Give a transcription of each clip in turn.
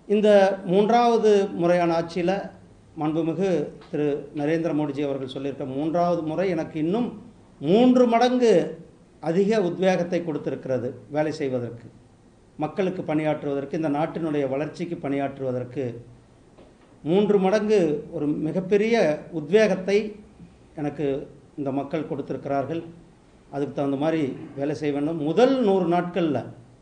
இந்த மூன்றாவது முறையான ஆட்சியில் மாண்புமிகு திரு நரேந்திர மோடிஜி அவர்கள் சொல்லியிருக்க மூன்றாவது முறை எனக்கு இன்னும் 3 மடங்கு அதிக உத்வேகத்தை கொடுத்திருக்கிறது வேலை செய்வதற்கு, மக்களுக்கு பணியாற்றுவதற்கு, இந்த நாட்டினுடைய வளர்ச்சிக்கு பணியாற்றுவதற்கு 3 மடங்கு ஒரு மிகப்பெரிய உத்வேகத்தை எனக்கு இந்த மக்கள் கொடுத்திருக்கிறார்கள். அதுக்கு தகுந்த மாதிரி வேலை செய்ய வேண்டும். முதல் 100 நாட்களில்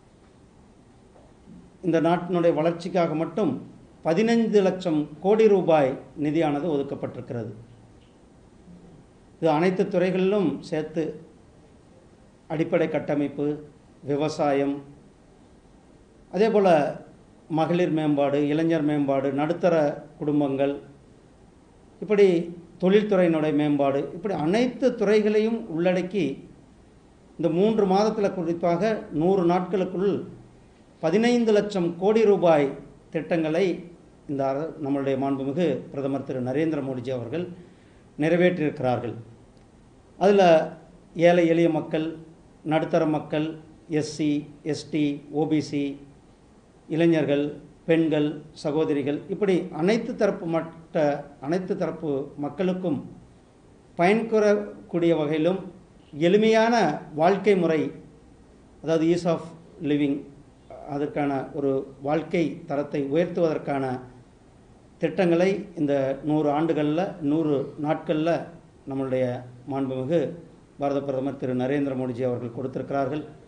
இந்த நாட்டினுடைய வளர்ச்சிக்காக மட்டும் 15 லட்சம் கோடி ரூபாய் நிதியானது ஒதுக்கப்பட்டிருக்கிறது. இது அனைத்து துறைகளிலும் சேர்த்து அடிப்படை கட்டமைப்பு, விவசாயம், அதே போல் மகளிர் மேம்பாடு, இளைஞர் மேம்பாடு, நடுத்தர குடும்பங்கள், இப்படி தொழில்துறையினுடைய மேம்பாடு, இப்படி அனைத்து துறைகளையும் உள்ளடக்கி இந்த 3 மாதத்தில் குறிப்பாக 100 நாட்களுக்குள் 15 லட்சம் கோடி ரூபாய் திட்டங்களை இந்த நம்மளுடைய மாண்புமிகு பிரதமர் திரு நரேந்திர மோடிஜி அவர்கள் நிறைவேற்றியிருக்கிறார்கள். அதில் ஏழை எளிய மக்கள், நடுத்தர மக்கள், எஸ்சி, எஸ்டி, ஓபிசி, இளைஞர்கள், பெண்கள், சகோதரிகள், இப்படி அனைத்து தரப்பு மக்களுக்கும் பயன்கூறக்கூடிய வகையிலும் எளிமையான வாழ்க்கை முறை, அதாவது ஈஸ் ஆஃப் லிவிங், அதற்கான ஒரு வாழ்க்கை தரத்தை உயர்த்துவதற்கான திட்டங்களை இந்த 100 ஆண்டுகளில் 100 நாட்களில் நம்மளுடைய மாண்புமிகு பாரத பிரதமர் திரு நரேந்திர மோடிஜி அவர்கள் கொடுத்திருக்கிறார்கள்.